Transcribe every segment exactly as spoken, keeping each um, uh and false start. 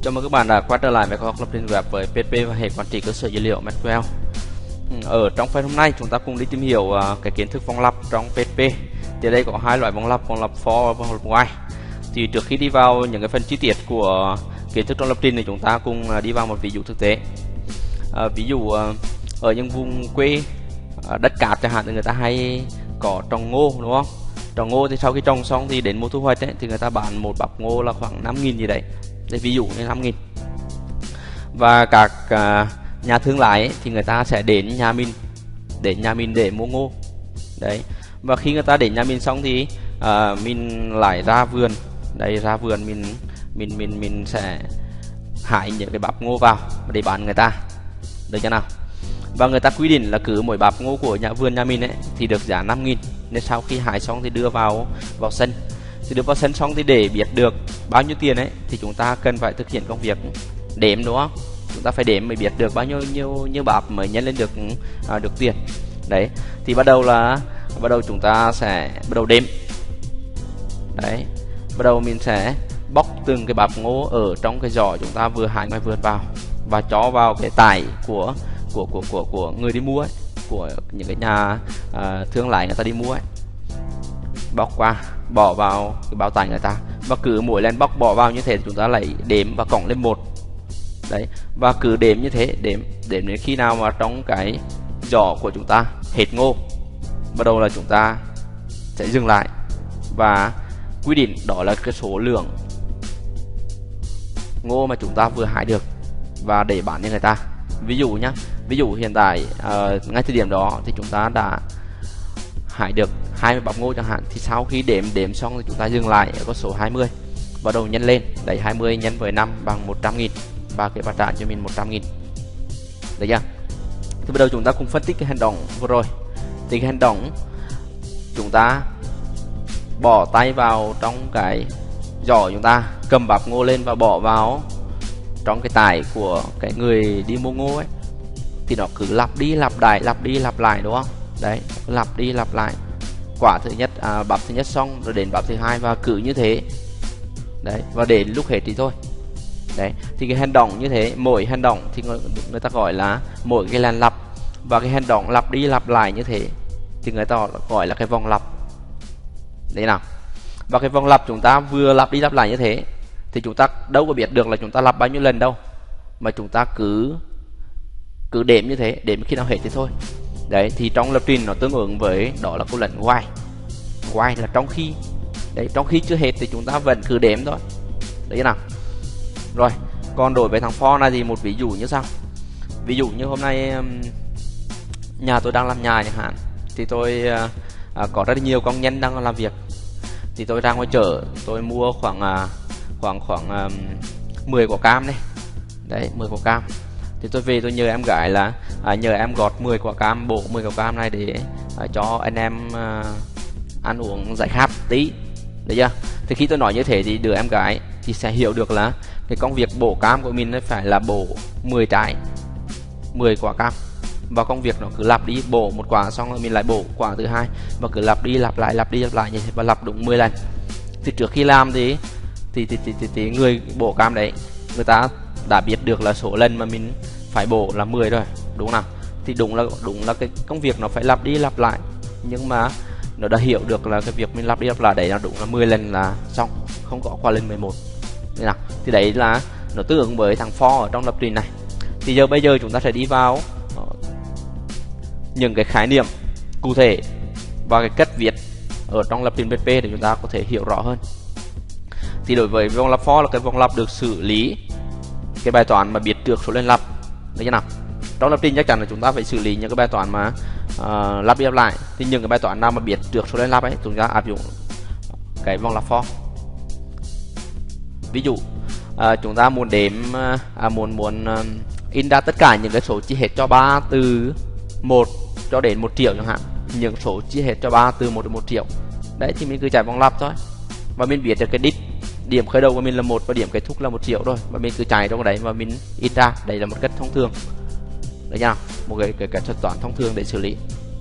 Chào mừng các bạn đã quay trở lại với khóa học lập trình web với pê hát pê và hệ quản trị cơ sở dữ liệu ét quy lờ. Ở trong phần hôm nay chúng ta cùng đi tìm hiểu uh, cái kiến thức vòng lặp trong pê hát pê. Thì đây có hai loại vòng lặp, vòng lặp for và vòng lặp while. Thì trước khi đi vào những cái phần chi tiết của kiến thức trong lập trình thì chúng ta cùng uh, đi vào một ví dụ thực tế. Uh, ví dụ uh, ở những vùng quê uh, đất cát chẳng hạn thì người ta hay có trồng ngô, đúng không? Trồng ngô thì sau khi trồng xong thì đến mùa thu hoạch ấy, thì người ta bán một bắp ngô là khoảng năm nghìn gì đấy. Đây ví dụ như năm nghìn. Và các uh, nhà thương lái ấy, thì người ta sẽ đến nhà mình đến nhà mình để mua ngô đấy. Và khi người ta đến nhà mình xong thì uh, mình lại ra vườn đây ra vườn mình mình mình mình sẽ hái những cái bắp ngô vào để bán người ta, được chưa nào? Và người ta quy định là cứ mỗi bắp ngô của nhà vườn nhà mình ấy thì được giá năm nghìn. Nên sau khi hái xong thì đưa vào vào sân thì đưa vào sân xong thì để biết được bao nhiêu tiền ấy thì chúng ta cần phải thực hiện công việc đếm, đúng không? Chúng ta phải đếm mới biết được bao nhiêu nhiêu nhiêu bắp mới nhân lên được à, được tiền đấy. Thì bắt đầu là bắt đầu chúng ta sẽ bắt đầu đếm đấy. Bắt đầu mình sẽ bóc từng cái bắp ngô ở trong cái giỏ chúng ta vừa hái ngoài vườn vào và cho vào cái tải của của của của của người đi mua ấy, của những cái nhà à, thương lái người ta đi mua ấy, bóc qua bỏ vào cái bao tải người ta. Và cứ mỗi lần bóc bỏ vào như thế chúng ta lại đếm và cộng lên một đấy. Và cứ đếm như thế, đếm đếm đến khi nào mà trong cái giỏ của chúng ta hết ngô, bắt đầu là chúng ta sẽ dừng lại và quy định đó là cái số lượng ngô mà chúng ta vừa hái được và để bán cho người ta. Ví dụ nhá, ví dụ hiện tại uh, ngay thời điểm đó thì chúng ta đã hái được hai mươi bắp ngô chẳng hạn, thì sau khi đếm đếm xong thì chúng ta dừng lại ở con số hai mươi, bắt đầu nhân lên, đấy hai mươi nhân với năm bằng một trăm nghìn và cái bà trả cho mình một trăm nghìn, được chưa? Thì bắt đầu chúng ta cùng phân tích cái hành động vừa rồi. Thì cái hành động chúng ta bỏ tay vào trong cái giỏ, chúng ta cầm bắp ngô lên và bỏ vào trong cái tải của cái người đi mua ngô ấy, thì nó cứ lặp đi lặp lại lặp đi lặp lại, đúng không? Đấy, lặp đi lặp lại quả thứ nhất, à, bắp thứ nhất xong rồi đến bắp thứ hai và cứ như thế đấy, và đến lúc hết thì thôi đấy. Thì cái hành động như thế, mỗi hành động thì người, người ta gọi là mỗi cái lần lặp, và cái hành động lặp đi lặp lại như thế thì người ta gọi là cái vòng lặp đấy nào. Và cái vòng lặp chúng ta vừa lặp đi lặp lại như thế thì chúng ta đâu có biết được là chúng ta lặp bao nhiêu lần đâu, mà chúng ta cứ cứ đếm như thế, đếm khi nào hết thì thôi đấy. Thì trong lập trình nó tương ứng với đó là câu lệnh while. While là trong khi đấy, trong khi chưa hết thì chúng ta vẫn cứ đếm thôi, đấy nào. Rồi còn đối với thằng for này thì một ví dụ như sau. Ví dụ như hôm nay nhà tôi đang làm nhà chẳng hạn, thì tôi à, có rất nhiều công nhân đang làm việc, thì tôi ra ngoài chợ tôi mua khoảng à, khoảng khoảng à, mười quả cam này đấy, mười quả cam. Thì tôi về tôi nhờ em gái là à, nhờ em gọt mười quả cam, bổ mười quả cam này để à, cho anh em à, ăn uống giải khát tí, được chưa? Thì khi tôi nói như thế thì đứa em gái thì sẽ hiểu được là cái công việc bổ cam của mình phải là bổ mười trái, mười quả cam, và công việc nó cứ lặp đi, bổ một quả xong rồi mình lại bổ quả thứ hai, và cứ lặp đi lặp lại lặp đi lặp lại như thế, và lặp đúng mười lần. Thì trước khi làm thì thì thì, thì, thì, thì người bổ cam đấy người ta đã biết được là số lần mà mình phải bổ là mười rồi, đúng nào? Thì đúng là đúng là cái công việc nó phải lặp đi lặp lại, nhưng mà nó đã hiểu được là cái việc mình lặp đi lặp lại đấy là đúng là mười lần là xong, không có qua lên mười một. Thế nào? Thì đấy là nó tương ứng với thằng for ở trong lập trình này. Thì giờ bây giờ chúng ta sẽ đi vào những cái khái niệm cụ thể và cái cách viết ở trong lập trình pê hát pê để chúng ta có thể hiểu rõ hơn. Thì đối với vòng lặp for là cái vòng lặp được xử lý cái bài toán mà biết được số lần lặp, đấy chưa nào? Trong lập trình chắc chắn là chúng ta phải xử lý những cái bài toán mà uh, lặp đi lặp lại. Thì những cái bài toán nào mà biết được số lần lặp ấy chúng ta áp dụng cái vòng lặp for. Ví dụ uh, chúng ta muốn đếm uh, à, muốn muốn uh, in ra tất cả những cái số chia hết cho ba từ một cho đến một triệu chẳng hạn, những số chia hết cho ba từ một đến một triệu đấy, thì mình cứ chạy vòng lặp thôi, và mình viết được cái đích, điểm khởi đầu của mình là một và điểm kết thúc là một triệu rồi, và mình cứ chạy trong đấy và mình in ra. Đây là một cách thông thường đấy nha, một cái cái cái thuật toán thông thường để xử lý.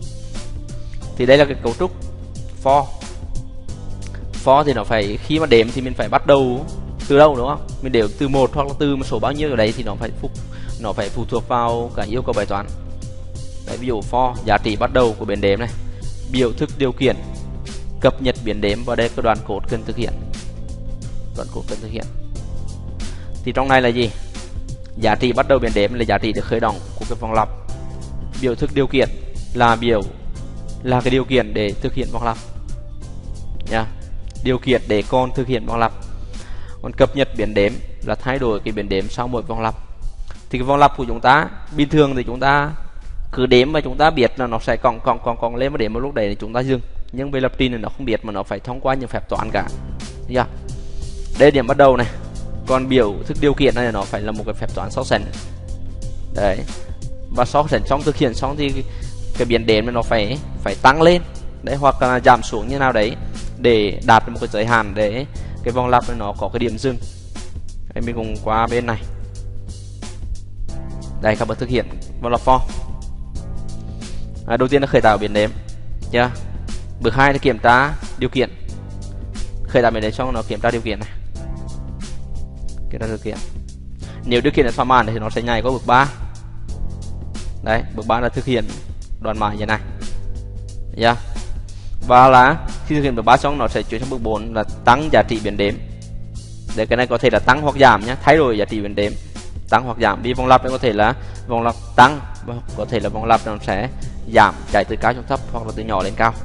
Thì đây là cái cấu trúc for. For thì nó phải khi mà đếm thì mình phải bắt đầu từ đâu đúng không? Mình đều từ một hoặc là từ một số bao nhiêu ở đấy thì nó phải phụ nó phải phụ thuộc vào cái yêu cầu bài toán. Đấy, ví dụ for giá trị bắt đầu của biến đếm này, biểu thức điều kiện, cập nhật biến đếm, và đây cái đoạn code cần thực hiện. Đoạn code cần thực hiện. Thì trong này là gì? Giá trị bắt đầu biến đếm là giá trị được khởi động của cái vòng lặp. Biểu thức điều kiện là biểu là cái điều kiện để thực hiện vòng lặp. Nha. Điều kiện để con thực hiện vòng lặp. Còn cập nhật biến đếm là thay đổi cái biến đếm sau mỗi vòng lặp. Thì cái vòng lặp của chúng ta bình thường thì chúng ta cứ đếm và chúng ta biết là nó sẽ còn còn còn còn lên, và đến một lúc đấy thì chúng ta dừng. Nhưng về lập trình thì nó không biết, mà nó phải thông qua những phép toán cả. Yeah. Đây là điểm bắt đầu này. Còn biểu thức điều kiện này nó phải là một cái phép toán so sánh. Đấy. Và so sánh xong, thực hiện xong thì cái biến đếm này nó phải phải tăng lên. Đấy, hoặc là giảm xuống như nào đấy để đạt một cái giới hạn để cái vòng lặp này nó có cái điểm dừng. Đây, mình cùng qua bên này. Đây, các bạn thực hiện vòng lặp for. À, đầu tiên là khởi tạo biến đếm. Yeah. Bước hai là kiểm tra điều kiện. Khởi tạo biến đếm xong nó kiểm tra điều kiện này. Kiểm tra điều kiện. Nếu điều kiện là thỏa mãn thì nó sẽ nhảy qua bước ba. Đấy, bước ba là thực hiện đoạn mãi như này. Yeah. Và là khi thực hiện bước ba xong nó sẽ chuyển sang bước bốn là tăng giá trị biến đếm. Đấy, cái này có thể là tăng hoặc giảm nhé, thay đổi giá trị biến đếm, tăng hoặc giảm. Vì vòng lặp này có thể là vòng lặp tăng, và có thể là vòng lặp nó sẽ giảm, chạy từ cao xuống thấp hoặc là từ nhỏ lên cao.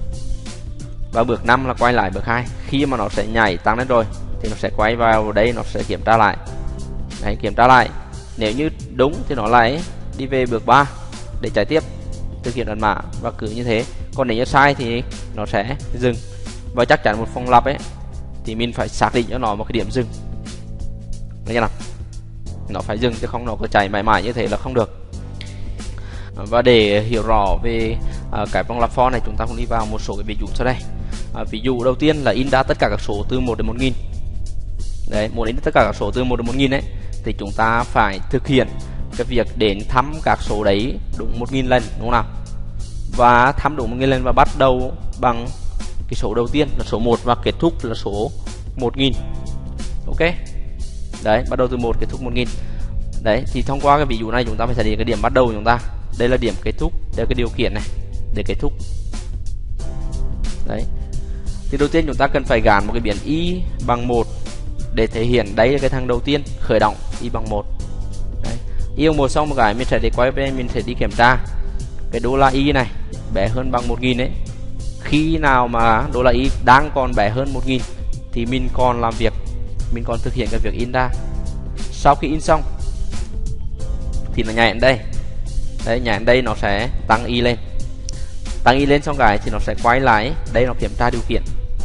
Và bước năm là quay lại bước hai. Khi mà nó sẽ nhảy tăng lên rồi thì nó sẽ quay vào đây, nó sẽ kiểm tra lại. Đấy, kiểm tra lại. Nếu như đúng thì nó lại đi về bước ba để chạy tiếp thực hiện đoạn mã, và cứ như thế. Còn nếu như sai thì nó sẽ dừng. Và chắc chắn một vòng lặp ấy thì mình phải xác định cho nó một cái điểm dừng. Đấy nhá nào. Nó phải dừng chứ không nó cứ chạy mãi mãi như thế là không được. Và để hiểu rõ về uh, cái vòng lặp for này, chúng ta cũng đi vào một số cái ví dụ sau đây. Uh, ví dụ đầu tiên là in ra tất cả các số từ một đến một nghìn. Đấy, muốn in tất cả các số từ một đến một nghìn ấy thì chúng ta phải thực hiện cái việc đến thăm các số đấy đúng một nghìn lần, đúng không nào? Và thăm đúng một nghìn lần và bắt đầu bằng cái số đầu tiên là số một và kết thúc là số một nghìn. Ok. Đấy, bắt đầu từ một kết thúc một nghìn. Đấy, thì thông qua cái ví dụ này chúng ta phải xác định cái điểm bắt đầu của chúng ta. Đây là điểm kết thúc, đây là cái điều kiện này để kết thúc. Đấy. Thì đầu tiên chúng ta cần phải gán một cái biến y bằng một để thể hiện đấy là cái thằng đầu tiên khởi động y bằng một. Đấy. Y bằng một xong một cái mình sẽ để quay về, mình sẽ đi kiểm tra cái đô la y này bé hơn bằng một nghìn ấy. Khi nào mà đô la y đang còn bé hơn một nghìn thì mình còn làm việc, mình còn thực hiện cái việc in ra. Sau khi in xong thì nó nhảy đến đây. Đấy, nhảy đến đây nó sẽ tăng y lên. Tăng y lên xong cái thì nó sẽ quay lại, đây nó kiểm tra điều kiện.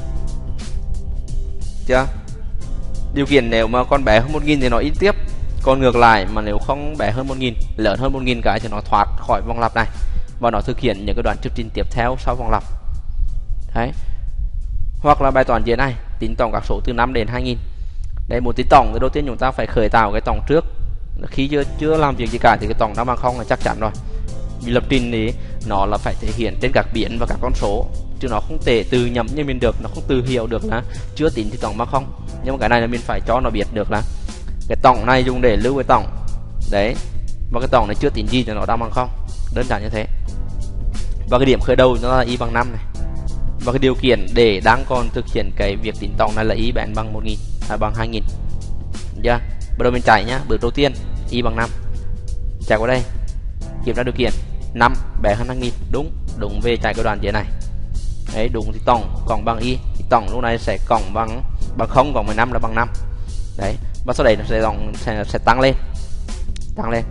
Chưa? Điều kiện nếu mà con bé hơn một nghìn thì nó in tiếp. Còn ngược lại mà nếu không bé hơn một nghìn, lớn hơn một nghìn cái thì nó thoát khỏi vòng lặp này và nó thực hiện những cái đoạn chương trình tiếp theo sau vòng lặp. Đấy. Hoặc là bài toán dưới này, tính tổng các số từ năm đến hai nghìn. Đây, một tính tổng thì đầu tiên chúng ta phải khởi tạo cái tổng trước. Khi chưa chưa làm việc gì cả thì cái tổng nó bằng không là chắc chắn rồi. Vì lập trình thì nó là phải thể hiện trên các biến và các con số, chứ nó không thể từ nhẩm như mình được, nó không từ hiểu được là chưa tính thì tổng bằng không. Nhưng mà cái này là mình phải cho nó biết được là cái tổng này dùng để lưu cái tổng. Đấy. Và cái tổng này chưa tính gì thì nó đang bằng không. Đơn giản như thế. Và cái điểm khởi đầu nó là y bằng năm này. Và cái điều kiện để đang còn thực hiện cái việc tính tổng này là y bé bằng một nghìn, à, bằng hai nghìn. Yeah. Bắt đầu mình chạy nhá. Bước đầu tiên y bằng năm. Chạy qua đây. Kiểm tra điều kiện năm bé hơn hai nghìn. Đúng. Đúng về chạy cái đoạn dưới này. Đấy, đúng thì tổng cộng bằng y. Thì tổng lúc này sẽ cộng bằng bằng không, cộng mười lăm là bằng năm. Đấy. Và sau đấy nó sẽ, tổng, sẽ, sẽ tăng lên. Tăng lên.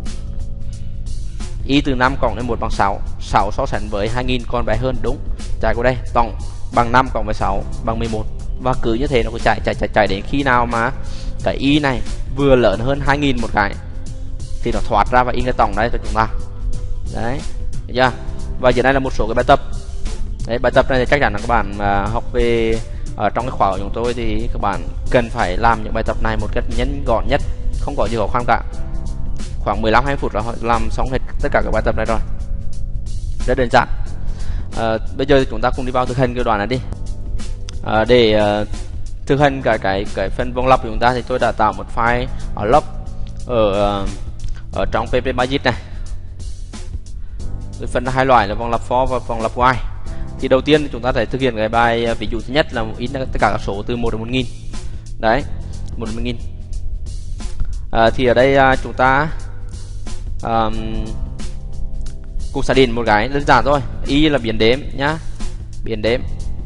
Y từ năm cộng lên một bằng sáu. sáu so sánh với hai nghìn còn bé hơn. Đúng. Chạy qua đây. Tổng bằng năm cộng với sáu bằng mười một. Và cứ như thế nó cứ chạy chạy chạy chạy đến khi nào mà cái y này vừa lớn hơn hai nghìn một cái thì nó thoát ra và in cái tổng đấy cho chúng ta. Đấy. Được chưa? Và dưới đây là một số cái bài tập. Đấy, bài tập này thì chắc chắn là các bạn mà học về ở trong cái khóa của chúng tôi thì các bạn cần phải làm những bài tập này một cách nhanh gọn nhất, không có gì khó khăn cả. Khoảng mười lăm hai mươi phút là làm xong hết tất cả các bài tập này rồi. Rất đơn giản. À, bây giờ chúng ta cùng đi vào thực hành cái đoạn này đi. À, để uh, thực hành cái cái cái phần vòng lặp của chúng ta thì tôi đã tạo một file ở log ở ở trong pê pê Basic này. Tôi phân hai loại là vòng lặp for và vòng lặp while. Thì đầu tiên chúng ta phải thực hiện cái bài ví dụ thứ nhất là in tất cả các số từ một đến một nghìn. Đấy, một đến một nghìn. À, thì ở đây à, chúng ta um, cũng xác định một cái đơn giản thôi. Y là biến đếm nhá, biến đếm.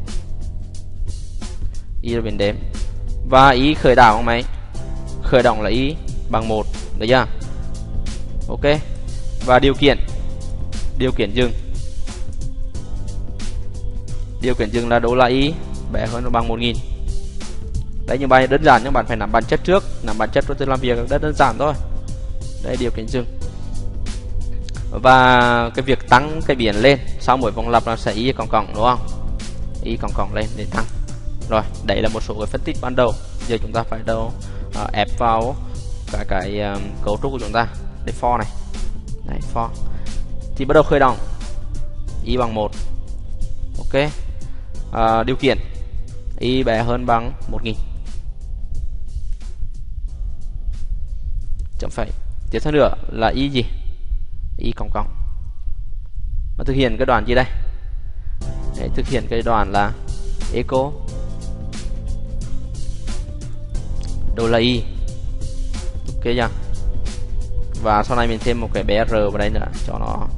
Y là biến đếm. Và y khởi đảo không máy? Khởi động là y bằng một, được chưa? Ok. Và điều kiện điều kiện dừng. Điều kiện dừng là đô la y bé hơn hoặc bằng một nghìn. Đấy, như bài đơn giản nhưng bạn phải nắm bản chất trước, nắm bản chất của từ làm việc rất đơn giản thôi. Đây, điều kiện dừng. Và cái việc tăng cái biển lên sau mỗi vòng lặp là sẽ y cộng cộng, đúng không? Y cộng cộng lên để tăng. Rồi, đấy là một số cái phân tích ban đầu. Giờ chúng ta phải đâu uh, ép vào cái cái um, cấu trúc của chúng ta. Đây, for này. Đấy, for. Thì bắt đầu khởi động. Y bằng một. Ok. Uh, điều kiện y bé hơn bằng một nghìn. Chấm phẩy. Tiếp theo nữa là y gì? Y cộng cộng. Và thực hiện cái đoạn gì đây? Đấy, thực hiện cái đoạn là echo đô la y. Ok chưa? Và sau này mình thêm một cái bê rờ vào đây nữa cho nó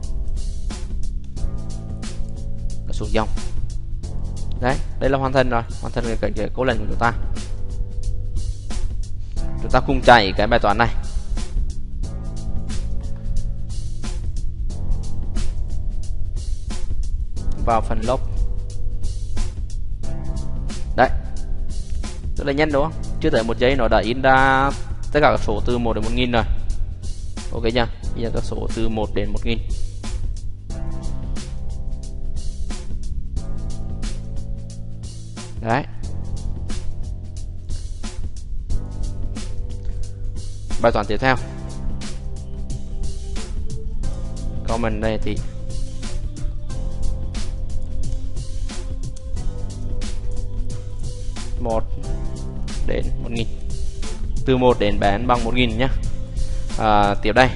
nó xuống dòng. Đấy, đây là hoàn thành rồi, hoàn thành cái, cái câu lệnh của chúng ta. Chúng ta cùng chạy cái bài toán này. Vào phần log. Đấy, rất là nhanh đúng không? Chưa tới một giây nó đã in ra tất cả các số từ một đến một nghìn rồi. Ok chưa? Bây giờ các số từ một đến một nghìn. Đấy. Bài toán tiếp theo. Comment đây thì một đến một nghìn. Từ một đến bán bằng một nghìn nhé. À, tiếp đây.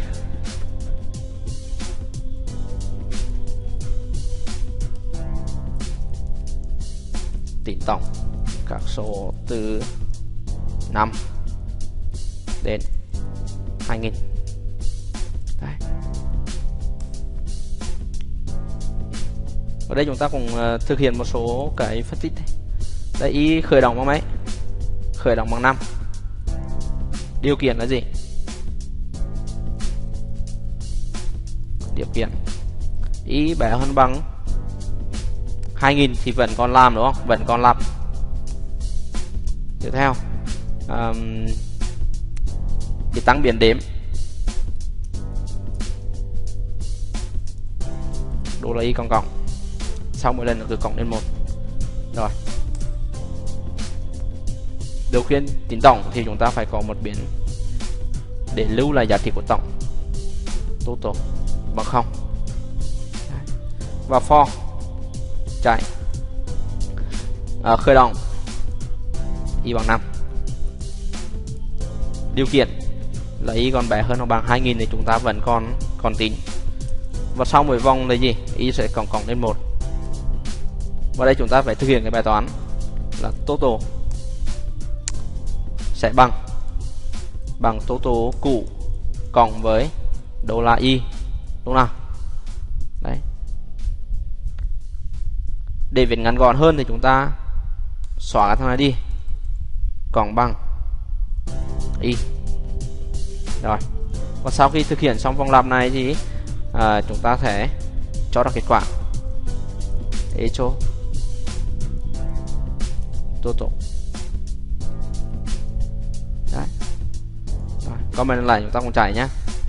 Tính tổng các số từ năm đến hai nghìn. Đấy. Ở đây chúng ta cũng uh, thực hiện một số cái phân tích. Đây, y khởi động bằng mấy? Khởi động bằng năm. Điều kiện là gì? Điều kiện y bé hơn bằng hai nghìn thì vẫn còn làm đúng không? Vẫn còn làm. Tiếp theo um, thì tăng biến đếm. Đô la y cộng cộng. Sau mỗi lần nó cứ cộng lên một. Rồi. Điều khiển tính tổng thì chúng ta phải có một biến để lưu lại giá trị của tổng. Total bằng không. Và for chạy à, khởi động y bằng năm. Điều kiện là y còn bé hơn hoặc bằng hai nghìn thì chúng ta vẫn còn còn tính. Và sau mỗi vòng là gì? Y sẽ cộng cộng lên một. Và đây chúng ta phải thực hiện cái bài toán là total sẽ bằng bằng total cũ cộng với đô la y, đúng nào? Đấy. Để viết ngắn gọn hơn thì chúng ta xóa cái thằng này đi, cộng bằng y. Rồi. Và sau khi thực hiện xong vòng lặp này thì à, chúng ta sẽ cho ra kết quả echo total. Đấy. Rồi, comment lại chúng ta cùng chạy nhé.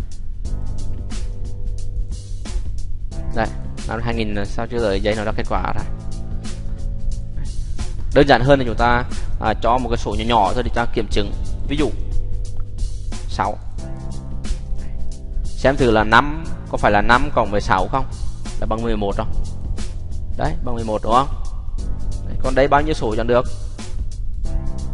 Đây, năm hai nghìn sao chưa tới giây nó đã kết quả rồi. Đơn giản hơn thì chúng ta à, cho một cái số nhỏ nhỏ thôi để ta kiểm chứng. Ví dụ sáu. Xem thử là năm có phải là năm cộng với sáu không? Là bằng mười một không? Đấy, bằng mười một đúng không? Đấy, còn đây bao nhiêu số chọn được?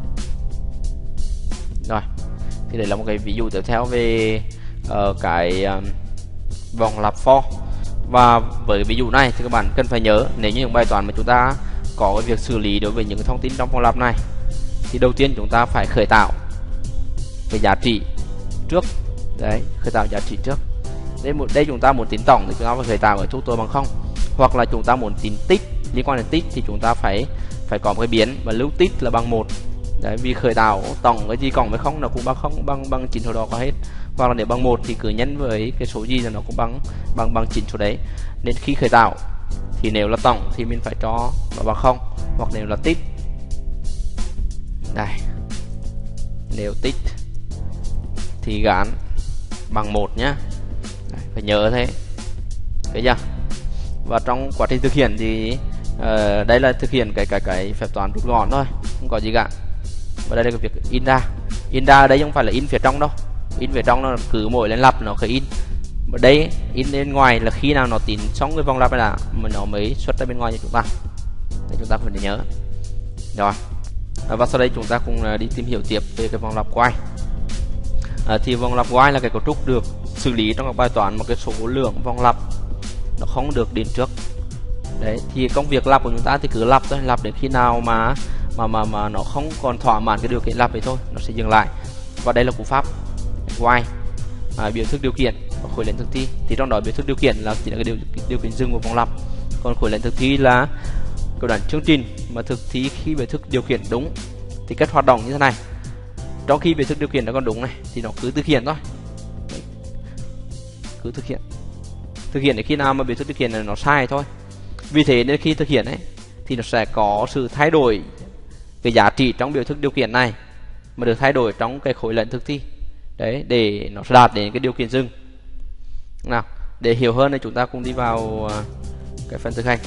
Rồi, thì đây là một cái ví dụ tiếp theo về uh, cái um, vòng lặp for. Và với ví dụ này thì các bạn cần phải nhớ, nếu như những bài toán mà chúng ta có cái việc xử lý đối với những cái thông tin trong vòng lặp này, thì đầu tiên chúng ta phải khởi tạo cái giá trị trước. Đấy, khởi tạo giá trị trước. Đây, đây chúng ta muốn tính tổng thì chúng ta phải khởi tạo ở chỗ tôi bằng không, hoặc là chúng ta muốn tính tích liên quan đến tích thì chúng ta phải phải có một cái biến và lưu tích là bằng một. Đấy, vì khởi tạo tổng cái gì cộng với không nó cũng bằng không, bằng bằng chín số đó có hết, hoặc là nếu bằng một thì cứ nhân với cái số gì là nó cũng bằng bằng bằng chín số đấy. Nên khi khởi tạo thì nếu là tổng thì mình phải cho nó bằng không, hoặc nếu là tích, đây, nếu tích thì gán bằng một nhá. Đấy, phải nhớ thế, thấy chưa? Và trong quá trình thực hiện thì uh, đây là thực hiện cái cái cái phép toán rút gọn thôi, không có gì cả. Và đây là cái việc in ra. In ra ở đây không phải là in phía trong đâu, in phía trong nó cứ mỗi lần lặp nó khởi in. Và đây in bên ngoài là khi nào nó tính xong cái vòng lặp này là mà nó mới xuất ra bên ngoài cho chúng ta. Để chúng ta phải nhớ. Rồi. Và sau đây chúng ta cùng đi tìm hiểu tiếp về cái vòng lặp while. À, thì vòng lặp while là cái cấu trúc được xử lý trong các bài toán một cái số lượng vòng lặp nó không được điền trước. Đấy, thì công việc lặp của chúng ta thì cứ lặp thôi, lặp đến khi nào mà mà mà mà nó không còn thỏa mãn cái điều kiện lặp ấy thôi, nó sẽ dừng lại. Và đây là cú pháp while, à, biểu thức điều kiện và khối lệnh thực thi. Thì trong đó biểu thức điều kiện là chỉ là cái điều điều kiện dừng của vòng lặp, còn khối lệnh thực thi là câu đoạn chương trình mà thực thi khi biểu thức điều kiện đúng thì cách hoạt động như thế này. Trong khi biểu thức điều kiện nó còn đúng này thì nó cứ thực hiện thôi. Đấy, cứ thực hiện thực hiện đến khi nào mà biểu thức điều kiện này nó sai thôi. Vì thế nên khi thực hiện ấy thì nó sẽ có sự thay đổi cái giá trị trong biểu thức điều kiện này mà được thay đổi trong cái khối lệnh thực thi. Đấy, để nó đạt đến cái điều kiện dừng. Nào, để hiểu hơn thì chúng ta cùng đi vào cái phần thực hành.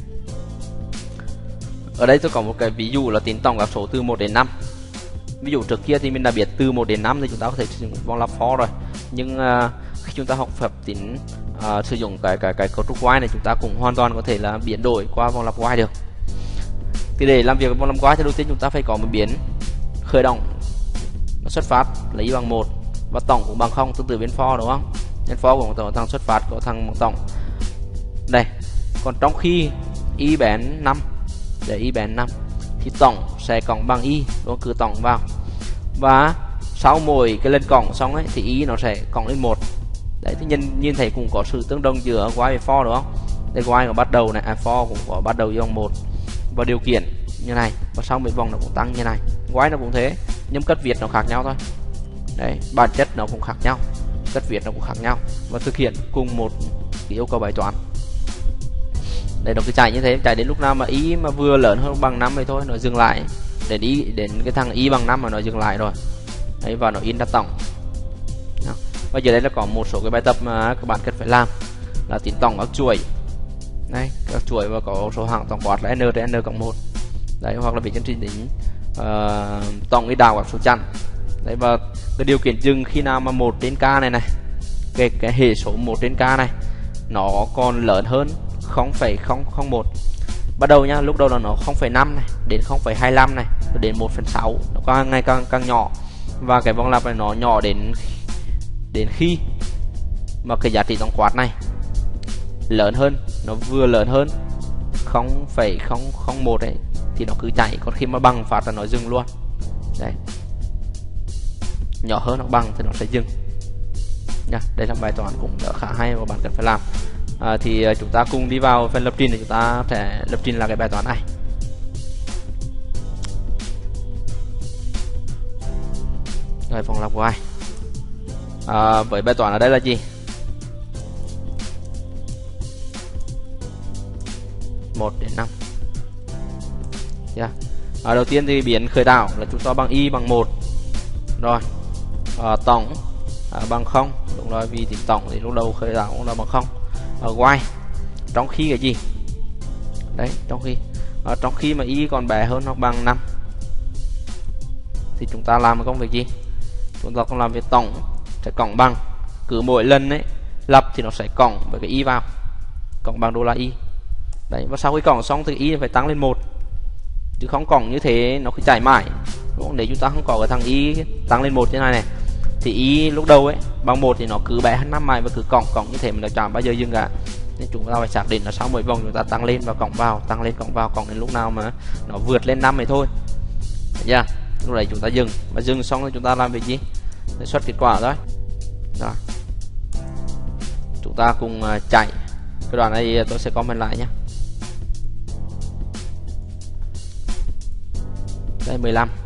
Ở đây tôi có một cái ví dụ là tính tổng các số từ một đến năm. Ví dụ trước kia thì mình đã biết từ một đến năm thì chúng ta có thể sử dụng vòng lặp for rồi. Nhưng uh, khi chúng ta học phép tính uh, sử dụng cái cái cái cấu trúc while này, chúng ta cũng hoàn toàn có thể là biến đổi qua vòng lặp while được. Thì để làm việc với vòng lặp while thì đầu tiên chúng ta phải có một biến khởi động xuất phát là y bằng một và tổng cũng bằng không, tương tự biến for đúng không? Nhân for của thằng xuất phát của thằng tổng. Đây, còn trong khi y bén năm, để y bén năm thì tổng sẽ cộng bằng y, đúng, cứ tổng vào. Và sau mỗi cái lần cộng xong ấy thì y nó sẽ cộng lên một. Đấy, thì nhìn nhìn thấy cũng có sự tương đồng giữa while và for đúng không? Đây while có bắt đầu này, à, for cũng có bắt đầu y bằng một và điều kiện như này, và sau mấy vòng nó cũng tăng như này. While nó cũng thế, nhưng cách viết nó khác nhau thôi. Đấy, bản chất nó cũng khác nhau, cách viết nó cũng khác nhau và thực hiện cùng một cái yêu cầu bài toán. Để nó cứ chạy như thế, chạy đến lúc nào mà y mà vừa lớn hơn bằng năm thì thôi nó dừng lại, đến y đến cái thằng y bằng năm mà nó dừng lại rồi. Đấy, và nó in ra tổng. Và giờ đây là có một số cái bài tập mà các bạn cần phải làm là tính tổng các chuỗi. Đây, các chuỗi và có số hạng tổng quát là n trên n cộng một. Đấy, hoặc là viết chương trình tính uh, tổng y đảo các số chẵn. Đấy, và cái điều kiện dừng khi nào mà một trên k này này, cái cái hệ số một trên k này nó còn lớn hơn không phẩy không không một. Bắt đầu nhá, lúc đầu là nó không phẩy năm này, đến không phẩy hai lăm này, rồi đến một phần sáu, nó càng ngày càng càng nhỏ. Và cái vòng lặp này nó nhỏ đến đến khi mà cái giá trị tổng quát này lớn hơn, nó vừa lớn hơn không phẩy không không một ấy thì nó cứ chạy, còn khi mà bằng phát là nó dừng luôn. Đấy, nhỏ hơn hoặc bằng thì nó sẽ dừng nha. Đây là bài toán cũng đã khá hay và bạn cần phải làm. À, thì chúng ta cùng đi vào phần lập trình để chúng ta sẽ lập trình là cái bài toán này. Rồi, vòng lặp while. À, với bài toán ở đây là gì? một đến năm. Yeah. À, đầu tiên thì biến khởi tạo là chúng ta bằng y bằng một. Rồi. À, tổng à, bằng không. Đúng rồi, vì tính tổng thì lúc đầu khởi tạo cũng là bằng không. À, while trong khi cái gì? Đấy, trong khi à, trong khi mà y còn bé hơn hoặc bằng năm thì chúng ta làm một công việc gì? Chúng ta không làm việc tổng sẽ cộng bằng, cứ mỗi lần ấy lập thì nó sẽ cộng với cái y vào, cộng bằng đô la y. Đấy, và sau khi cộng xong thì y phải tăng lên một, chứ không cộng như thế nó cứ chạy mãi đúng không? Nếu chúng ta không có cái thằng y tăng lên một như này này thì y lúc đầu ấy bằng một thì nó cứ bé hơn năm mày và cứ còng còng như thế mà nó chẳng bao giờ dừng cả. Nên chúng ta phải xác định là sau mỗi vòng chúng ta tăng lên và còng vào, tăng lên còng vào, còng đến lúc nào mà nó vượt lên năm này thôi. Dạ, yeah. Lúc đấy chúng ta dừng, và dừng xong rồi chúng ta làm việc gì? Để xuất kết quả thôi. Rồi. Chúng ta cùng uh, chạy. Cái đoạn này tôi sẽ comment lại nhé. Đây mười lăm.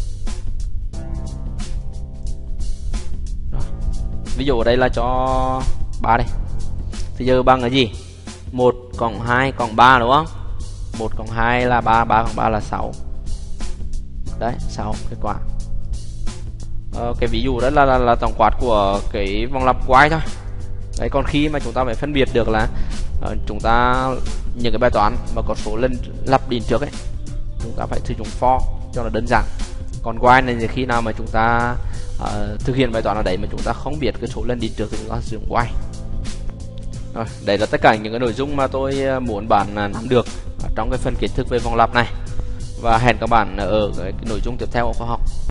Rồi. Ví dụ ở đây là cho ba đây. Thì giờ bằng cái gì? một cộng hai cộng ba đúng không? một cộng hai là ba, ba cộng ba là sáu. Đấy, sáu kết quả. Ờ, cái ví dụ đó là, là là tổng quát của cái vòng lặp quay thôi. Đấy, còn khi mà chúng ta phải phân biệt được là uh, chúng ta những cái bài toán mà có số lần lặp đi trước ấy, chúng ta phải sử dụng for cho nó đơn giản. Còn while này thì khi nào mà chúng ta uh, thực hiện bài toán ở đấy mà chúng ta không biết cái số lần đi trước thì chúng ta sử dụng while. Rồi, đấy là tất cả những cái nội dung mà tôi muốn bạn nắm được trong cái phần kiến thức về vòng lặp này. Và hẹn các bạn ở cái nội dung tiếp theo của khóa học.